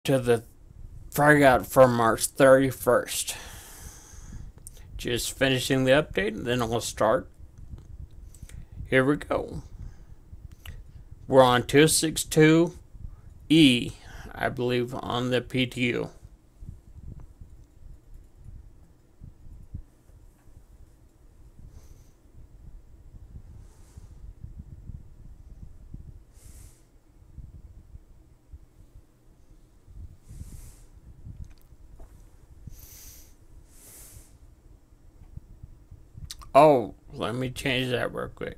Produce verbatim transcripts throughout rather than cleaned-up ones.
to the frag for March thirty-first. Just finishing the update, and then I'll start. Here we go. We're on two sixty-two E, I believe, on the P T U. Oh, let me change that real quick.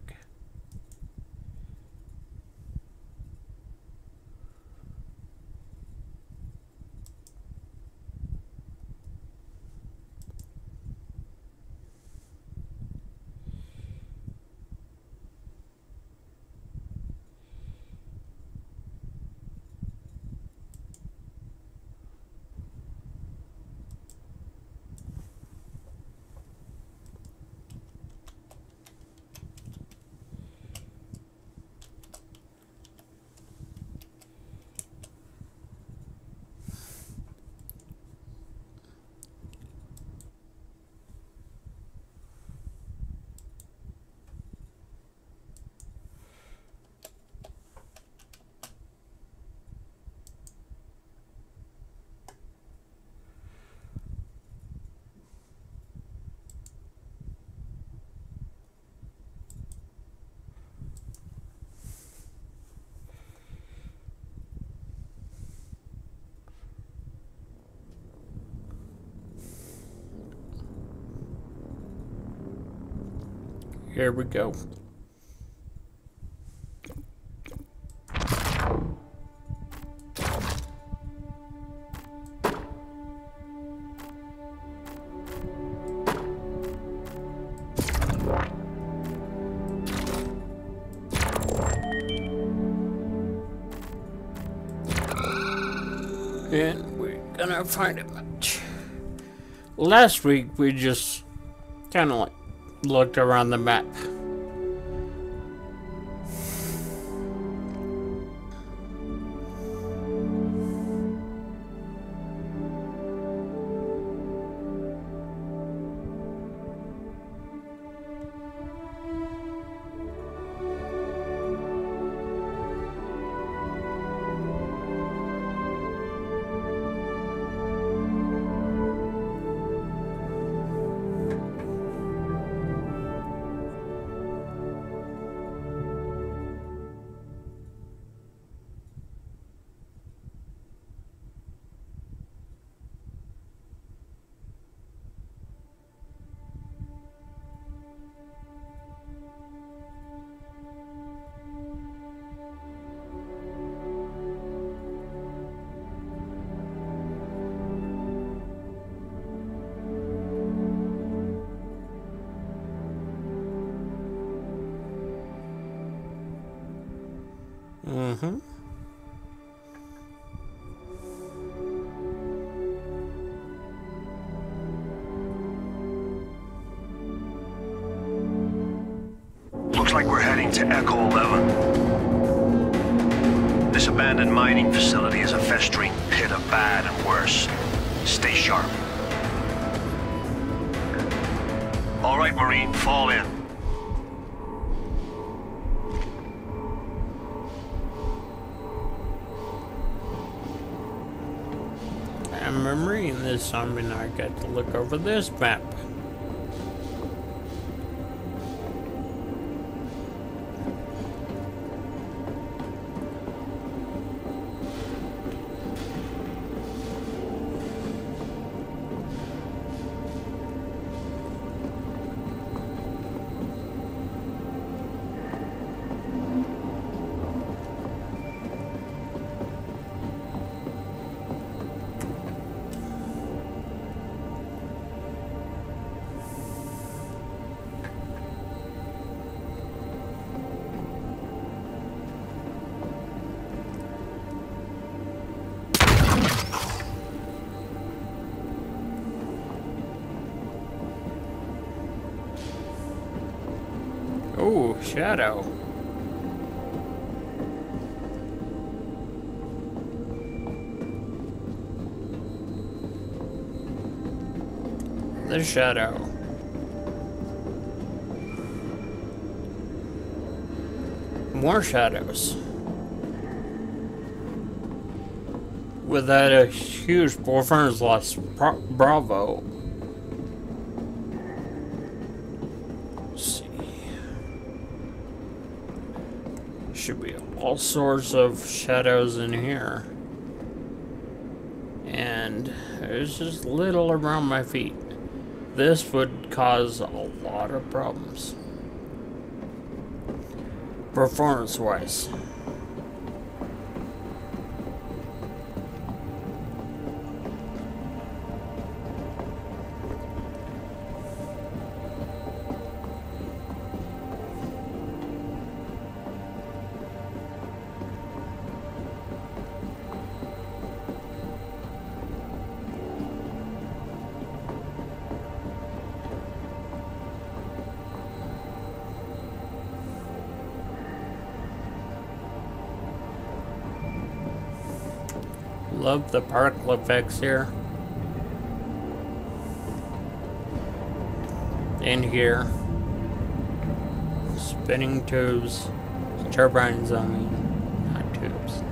Here we go. And we're gonna find a match. Last week we just kind of like looked around the map. Mm-hmm. Looks like we're heading to Echo eleven. This abandoned mining facility is a festering pit of bad and worse. Stay sharp. All right, Marine, fall in. I'm a Marine this time, and I got to look over this map. Oh, Shadow. the shadow. More shadows. With that a huge performance loss, bravo. Let's see. Should be all sorts of shadows in here. And there's just little around my feet. This would cause a lot of problems. Performance-wise. Love the particle effects here. In here. Spinning tubes. Turbines, I mean. Not tubes.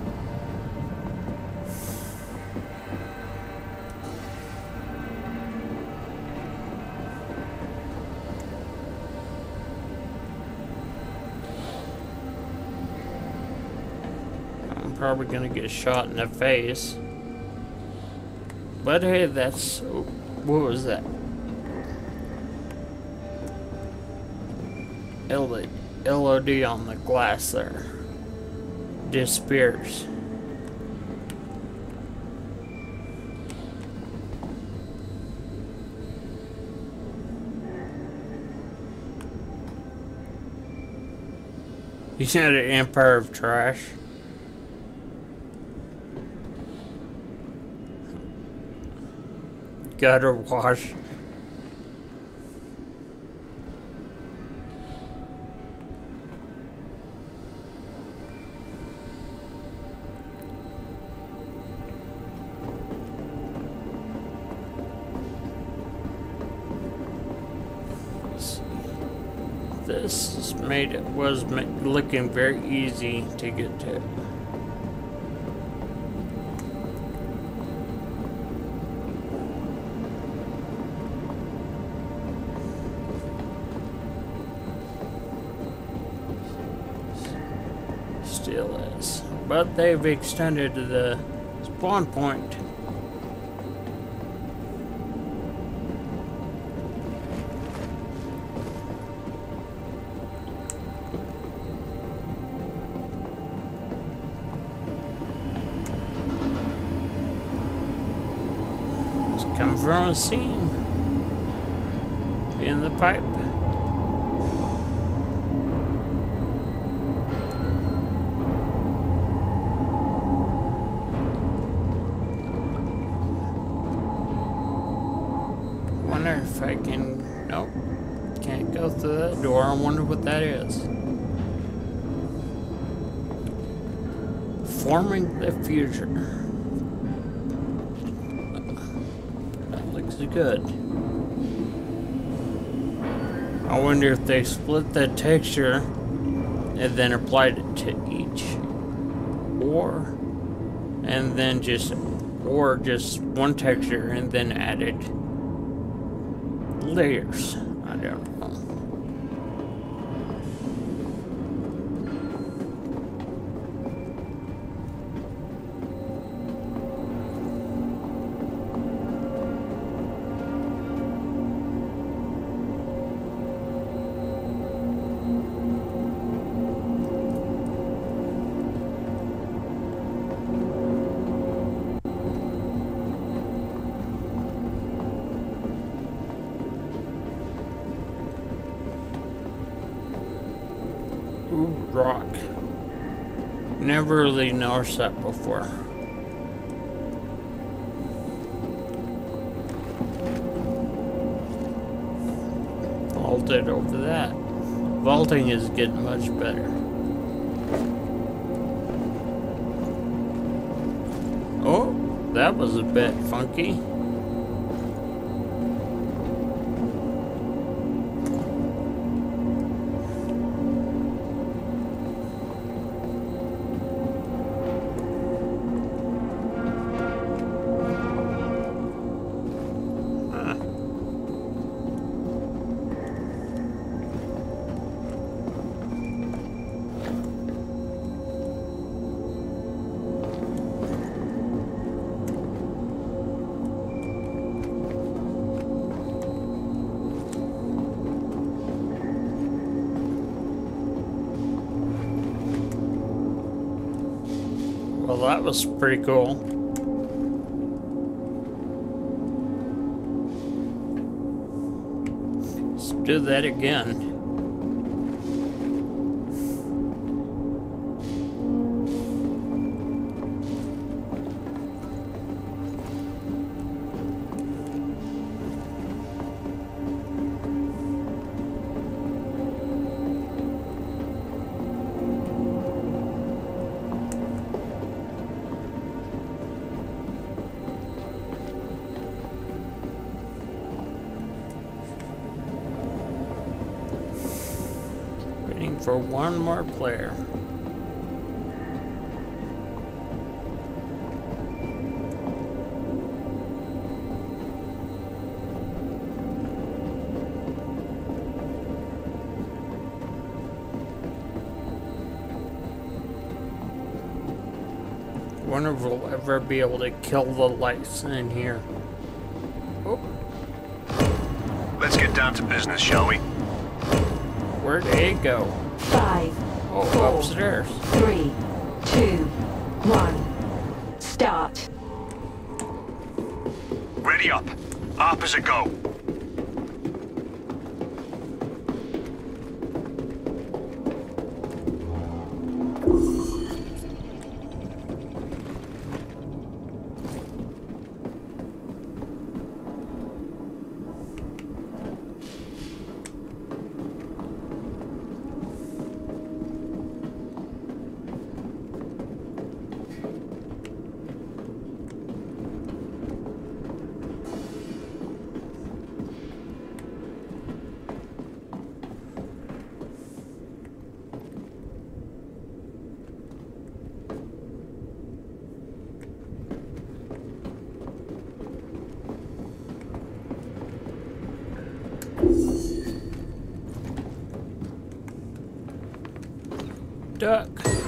Probably gonna get shot in the face, but hey, that's what was that? L O D on the glass there disappears. You had an empire of trash. Gutter wash. This made it was looking very easy to get to. Still is, but they've extended the spawn point. It's come from a seam in the pipe. If I can, nope, can't go through that door. I wonder what that is. Forming the future. That looks good. I wonder if they split the texture and then applied it to each, or and then just, or just one texture and then added layers. I don't know. Ooh, rock. Never really noticed that before. Vaulted over that. Vaulting is getting much better. Oh, that was a bit funky. Well, that was pretty cool. Let's do that again. For one more player. Wonder if we'll ever be able to kill the lights in here. Oh. Let's get down to business, shall we? Where'd A go? Five, oh, four, upstairs. Three, two, one, start. Ready up. Up as a go. Duck.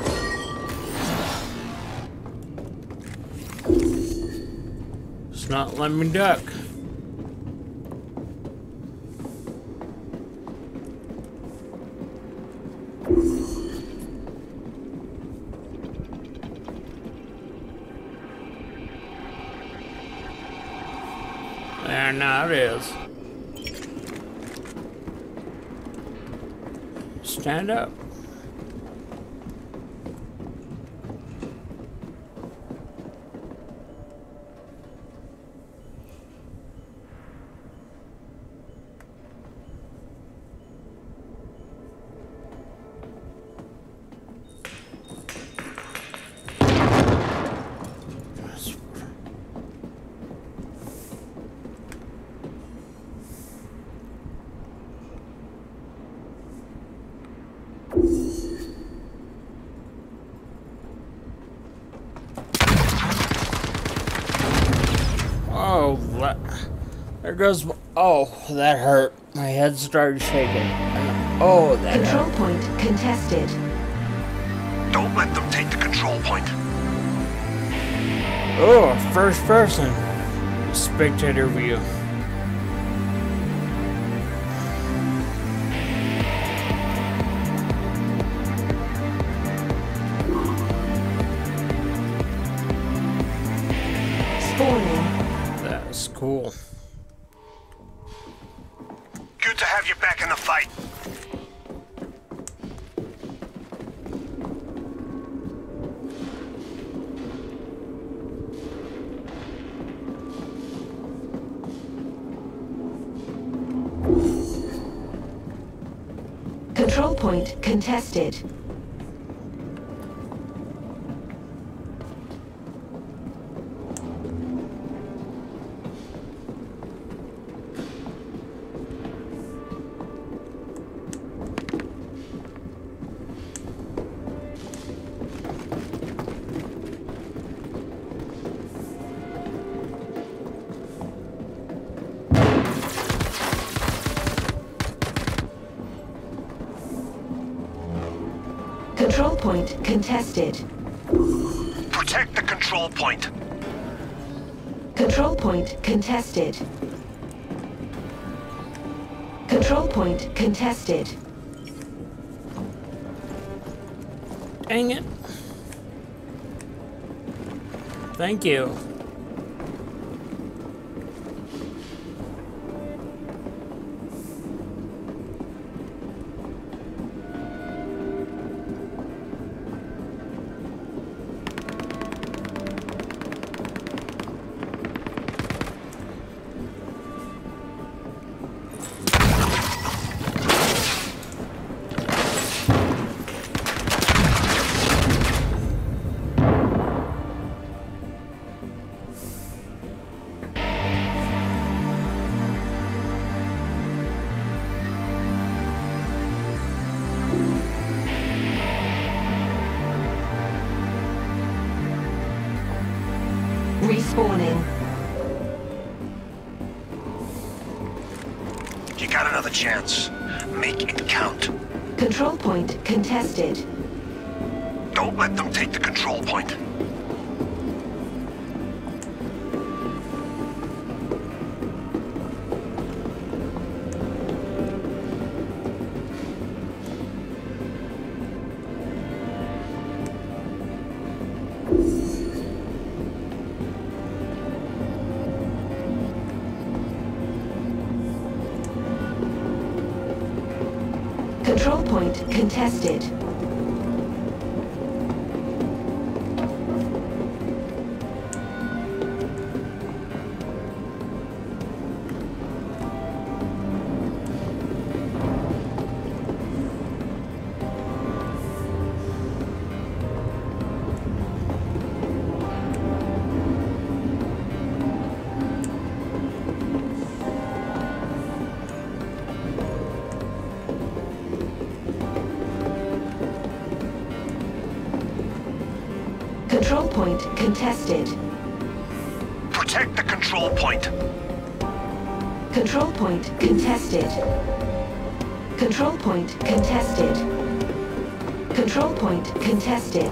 It's not letting me duck. There, now it is. Stand up. Oh, that, there goes. Oh, that hurt. My head started shaking. Oh, that Control hurt. point contested. Don't let them take the control point. Oh, first person. Spectator view. That's cool. Good to have you back in the fight. Control point contested. Control point contested. Protect the control point. Control point contested. Control point contested. Dang it. Thank you. Respawning. You got another chance. Make it count. Control point contested. Don't let them take the control point. Control point contested. Control point contested. Protect the control point. Control point contested. Control point contested. Control point contested.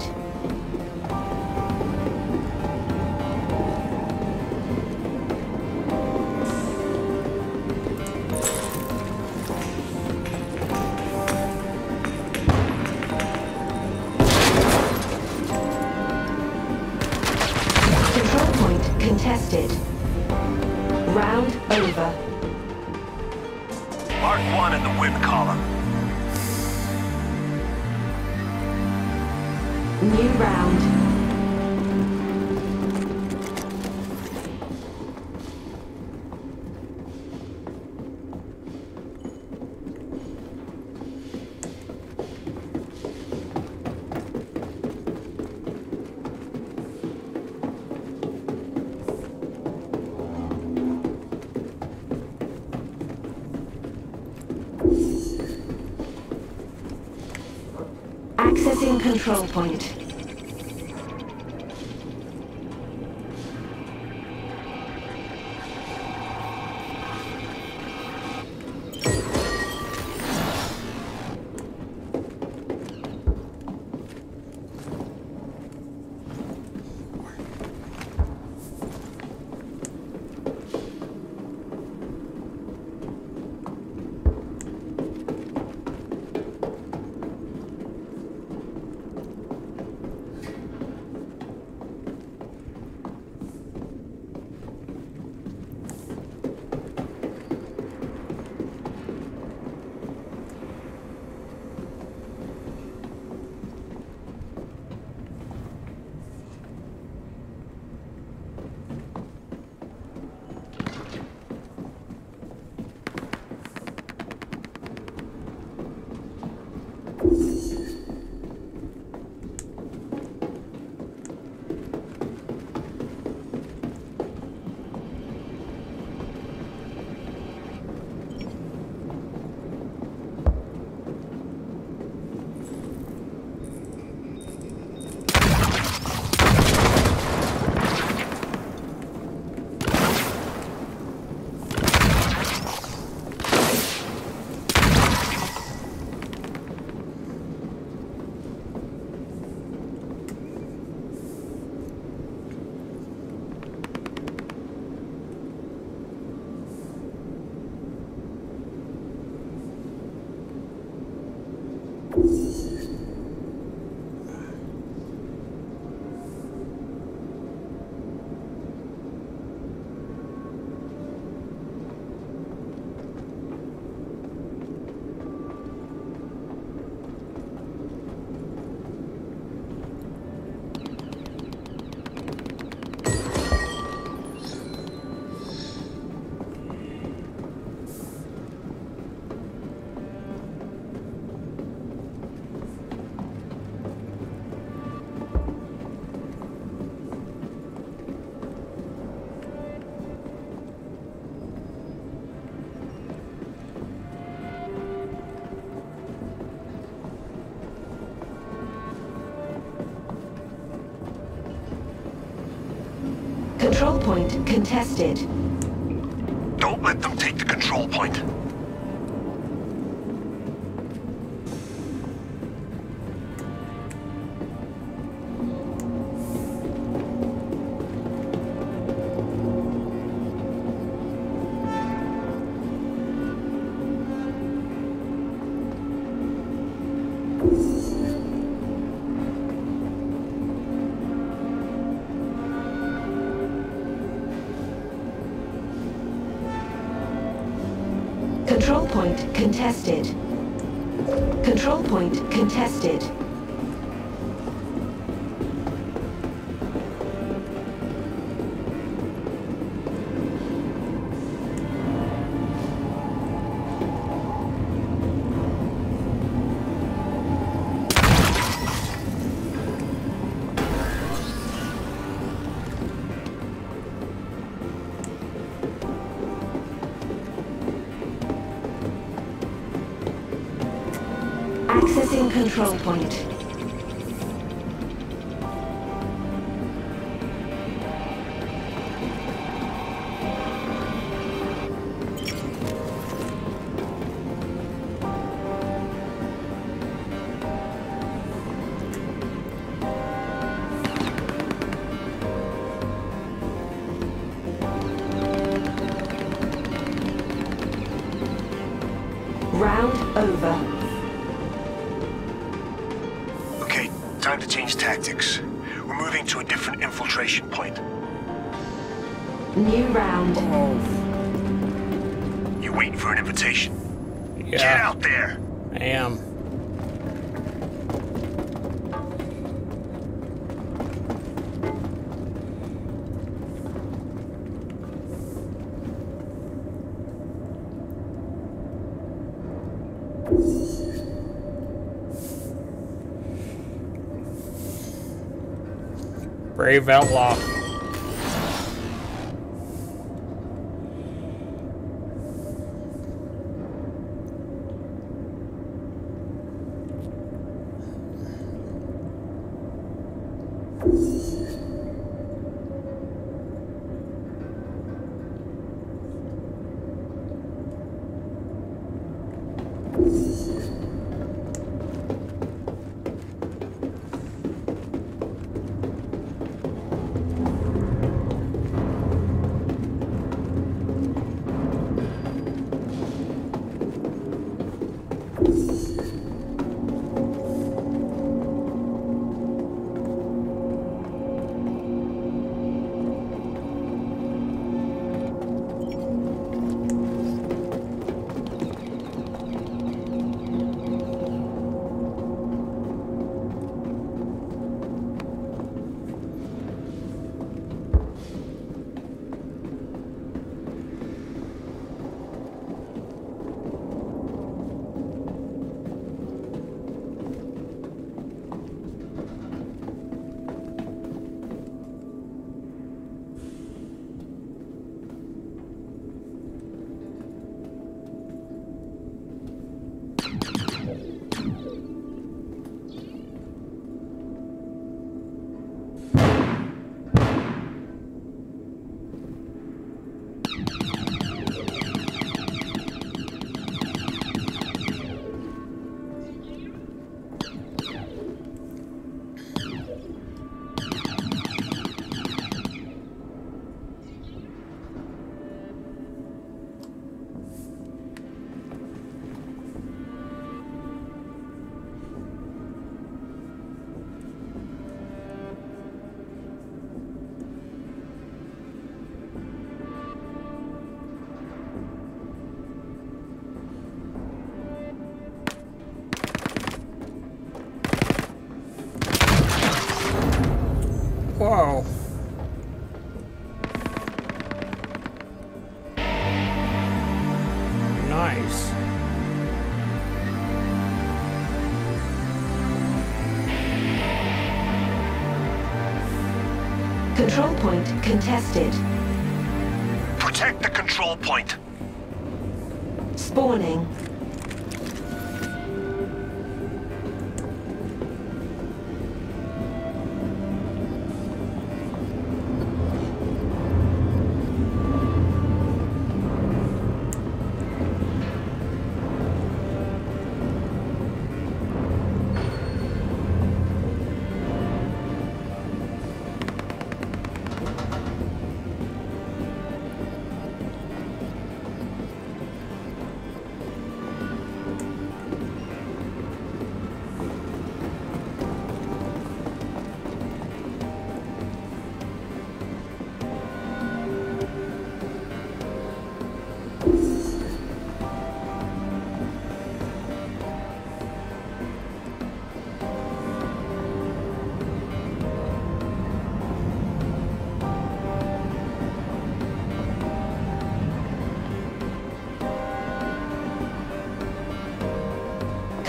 Control point contested. Round over. Mark one in the win column. New round. Accessing control point. Control point contested. Don't let them take the control point. Control point contested. Control point contested. Accessing control point. Round over. Time to change tactics. We're moving to a different infiltration point. New round. Oh, You waiting for an invitation? yeah. Get out there! I am. Brave outlaw. Whoa. Nice. Control point contested. Protect the control point. Spawning.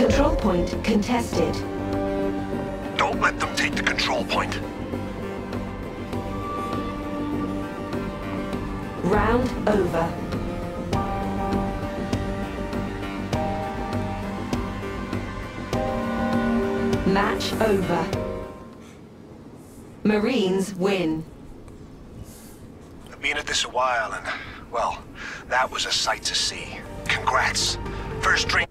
Control point contested. Don't let them take the control point. Round over. Match over. Marines win. I've been at this a while and, well, that was a sight to see. Congrats. First drink.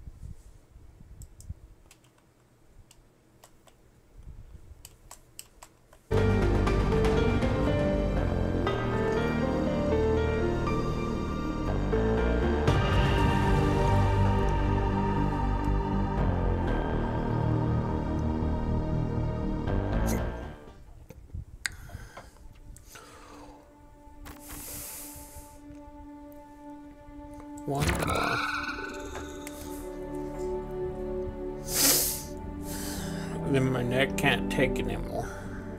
One more. Then my neck can't take it anymore.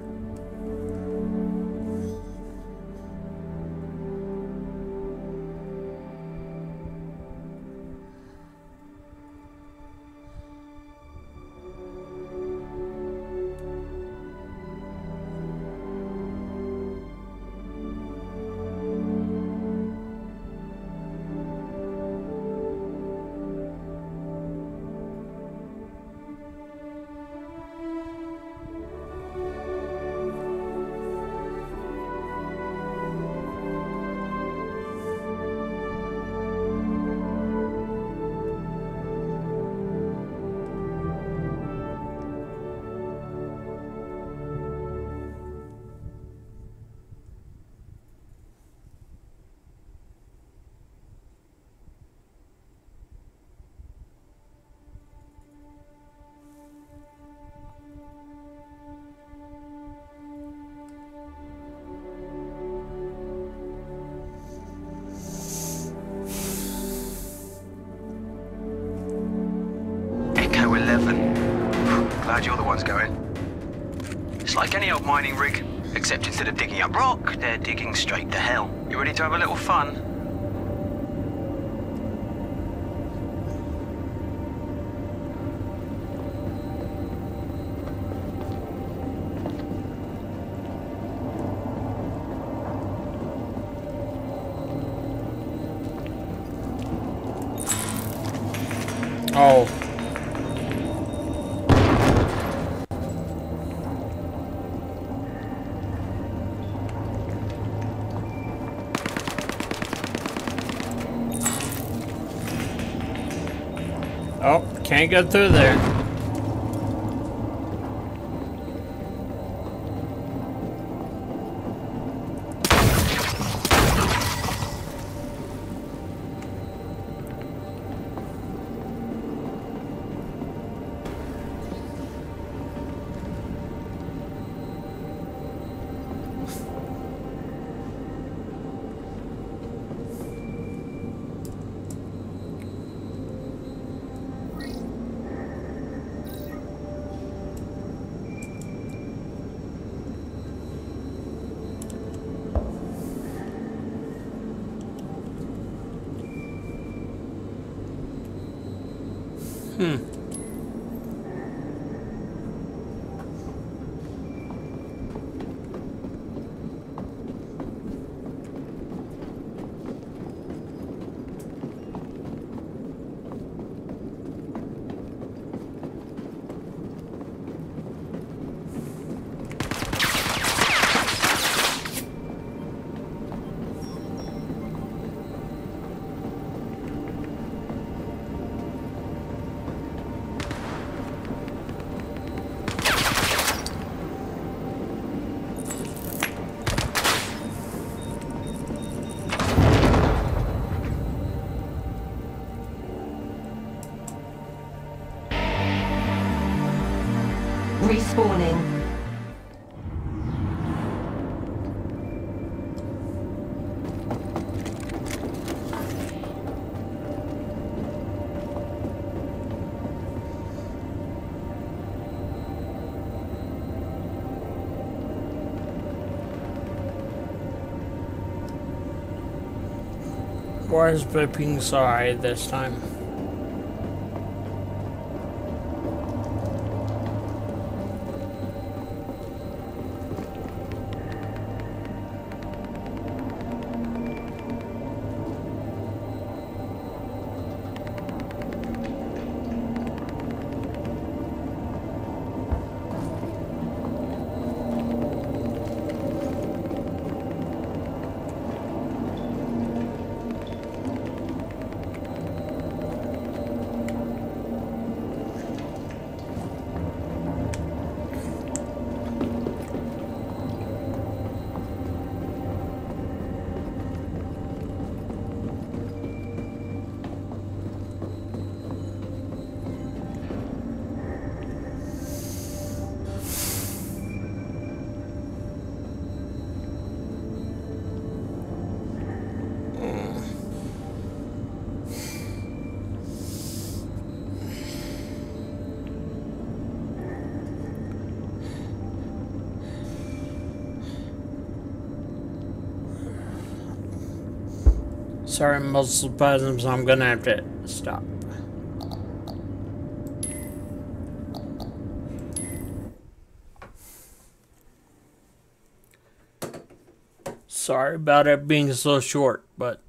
Glad you're the ones going. It's like any old mining rig, except instead of digging up rock, they're digging straight to hell. You ready to have a little fun? Oh. Oh, can't get through there. Hmm. Respawning. Why is beeping so high this time? Sorry, muscle spasms, I'm gonna have to stop. Sorry about it being so short, but